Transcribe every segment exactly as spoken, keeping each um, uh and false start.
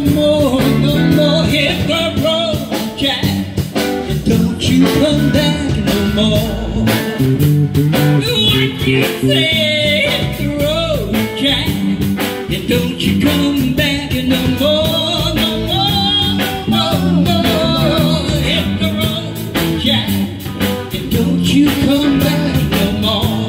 more, no more. Hit the road, Jack, and don't you come back no more. What you say? Hit the road, Jack, and don't you come back no more, no more, no more. Hit the road, Jack, and don't you come back no more.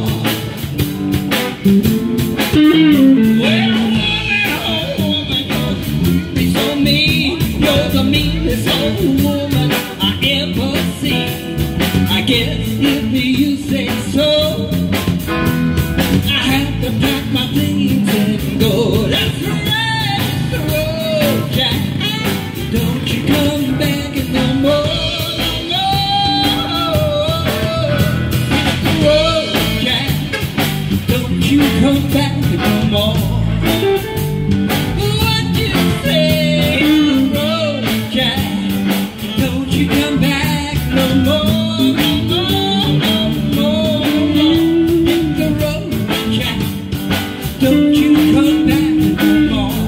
Well, woman, oh woman, you're be so mean. You're the meanest old woman I ever seen. I guess if you say so, I have to pack my things and go. That's right, hit the road, Jack. Don't you come back no more, no more. Hit the road, Jack. Don't you come back no more. What you say? Hit the road, Jack. Don't you come back no more, no more, no more, no more. Hit the road, Jack. Don't you come back no more.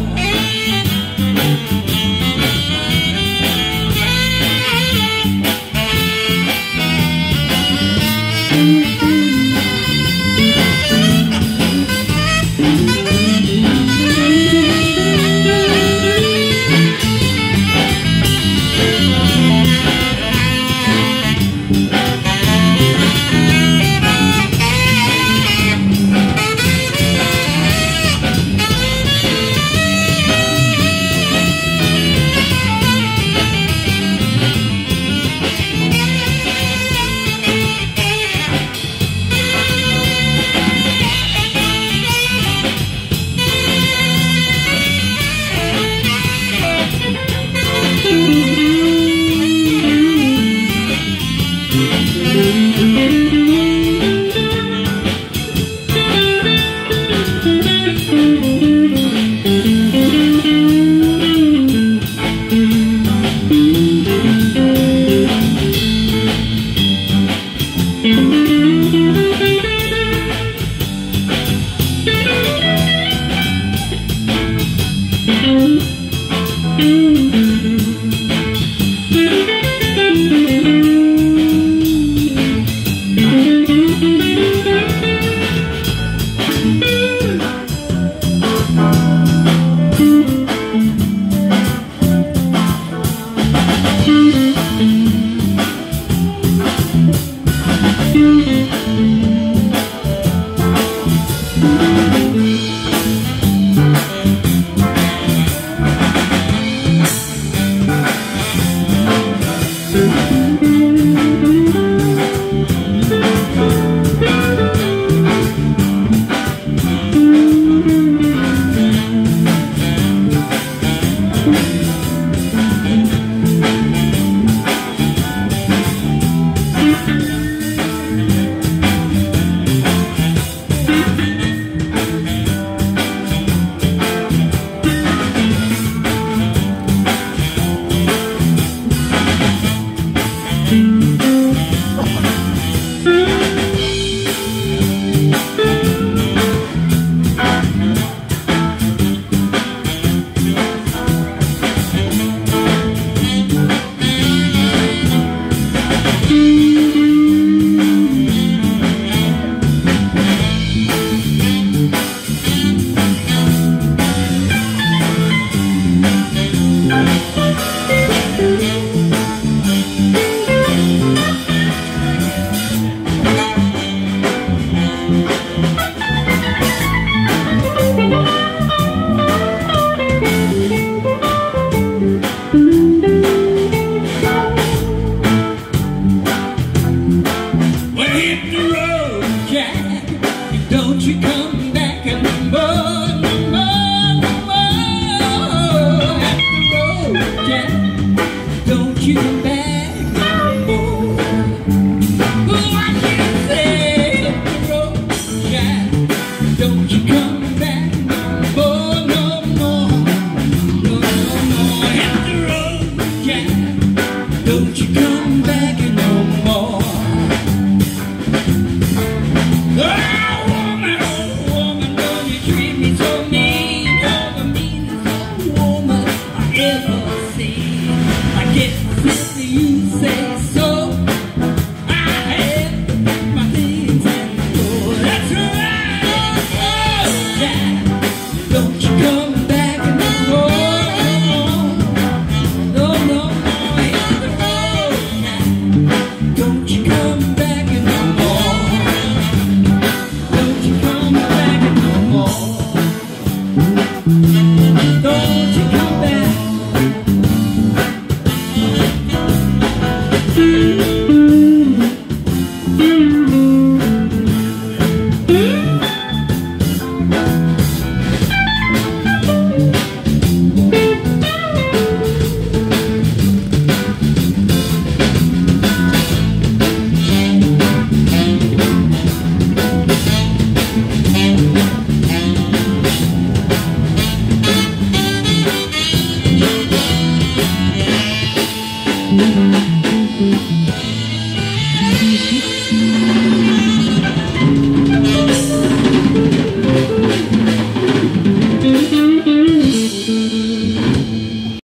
if